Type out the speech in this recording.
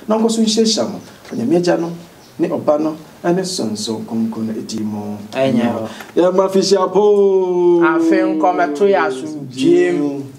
na nko so nhyehyɛ mo onyamia no ne oba no ane sonso konko na edimo enya ya mafisha po afen kometo ya asumdiem